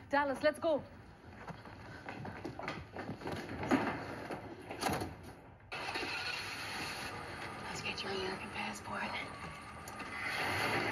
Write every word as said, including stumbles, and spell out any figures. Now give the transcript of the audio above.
Dallas, let's go. Let's get your American passport.